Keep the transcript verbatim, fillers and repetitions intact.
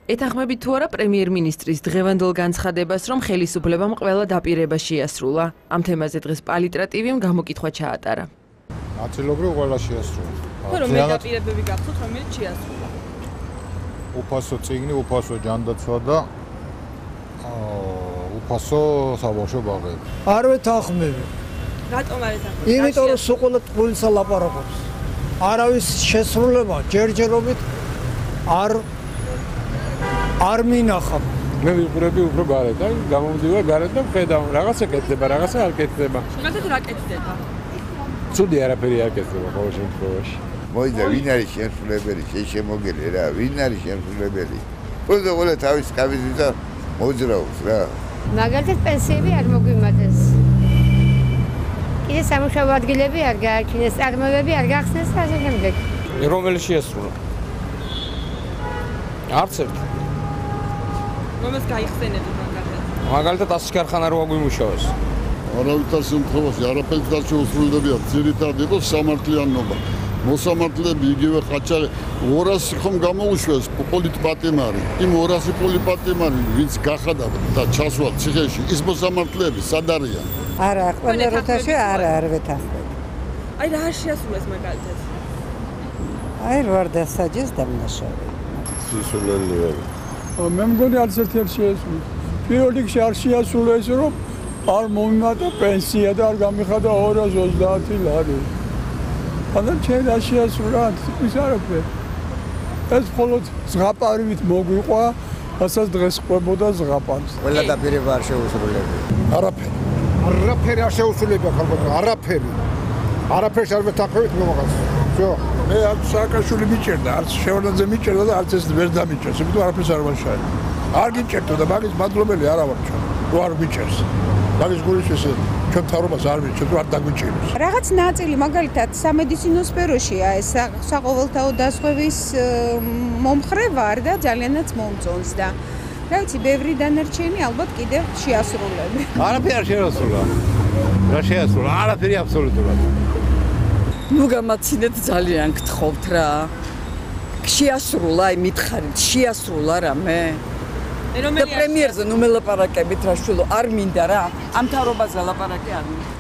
ეთანხმებით თუ არა პრემიერ-მინისტრის დღევანდელ განცხადებას, რომ ხელისუფლებამ ყველა დაპირება შეასრულა. ამ თემაზე დღეს პალიტრატივიმ გამოკითხვა ჩაატარა. Აწილობრივ ყველა შეასრულა. რომელი დაპირებები გახსოვთ, რომელიც შეასრულა? უფასო წიგნი, უფასო ჯანდაცვა და უფასო საბავშვო ბაღები. არ ვეთანხმები. რატომ არ ეთანხმები? იმიტომ რომ სულ პულისა ლაპარაკობს. არავის შესრულება ჯერჯერობით არ არ მინახავ. მე ვიყურები უფრო გარეთ, აი გამომდივარ გარეთ და ვხედავ, რაღაცა კეთდება, რაღაცა არ კეთდება. მაგალითად რა კეთდება? ცუდი არაფერი არ კეთდება ყოველ შემთხვევაში. მოიძა, ვინ არის შემსრულებელი, შეშემოგელი რა, ვინ არის შემსრულებელი? უბრალოდ ყველა თავის კაბინეტს და მოძრაობს რა. მაგალითად პენსიები არ მოგვიმატეს. კიდე სამუშაო ადგილები არ გააჩინეს, წარმოებები არ გახსნეს და ასე შემდეგ. რომელი შეასრულა? არც ერთი. რომელს გაიხსენებთ მაგალითად? მაგალითად ასი ქარხანა რო აგვიმუშავეს. არავითარ შემთხვევაში არაფერს არ შეუსრულდებია, ძირითადად იყო სამართლიანობა. მოსამართლეები იგივე ყაჩაღი ორასი ხომ გამოუშვეს პოლიტპატიმარი. იმ ორასი პოლიტპატიმარი ვინც გახადა და ჩასვა ციხეში, ის მოსამართლეები სად არიან? არა, ყველა როთაში არა, არ ვეთანხმები. აი რა შეასრულეს მაგალითად? აი რა დასაჯეს დამნაშავე. სისულელი ვერ. მე მგონი არც ერთი არ შეასრულეს. პირველ რიგში არ შეასრულეს, რომ არ მომიმატა პენსია და არ გამიხადა ორას ოცდაათი ლარი. ანუ ჩვენ არ შეასრულა ის არაფერი. ეს მხოლოდ ზღაპარვით მოგვიყვა, რასაც დღეს ყვებოდა ზღაპარს. ყველა დაპირება არ შეუსრულებია. არაფერი. არაფერი არ შეუსრულებია ხალხო, არაფერი. არაფერს არ ვეთანხმებით მომაღალს. всё. მე არც სააკაშვილი მიჭერდა, არც შევრდაძე მიჭერდა და არც ეს ვერ დამიჭერს, იმიტომ არაფერს არ ვაშალე. არ გიჭერდო და მაგის მადლობელი არა ვარ ჩვენ. რო არ მიჭერს. მაგის გულის ესე ჩვენ თავრობას არ ვიცით, რომ არ დაგვიჭიროს. რაღაც ნაწილი მაგალითად სამედიცინო სფეროშია ეს საყოველთაო დასხების მომხრე ვარ და ძალიანაც მომწონს და რა ვიცი, ბევრი დანარჩენი ალბათ კიდევ შეასრულები. არაფერი არ შეასრულა. რა შეასრულა? არაფერი აბსოლუტურად. ნუ გამაცინეთ ძალიან გთხოვთ რა. შეასრულა, აი მითხარით, შეასრულა რამე. და პრემიერზე ნუ მელაპარაკებით რა შვილო არ მინდა რა. ამ თავრობაზე ლაპარაკი არ მინდა.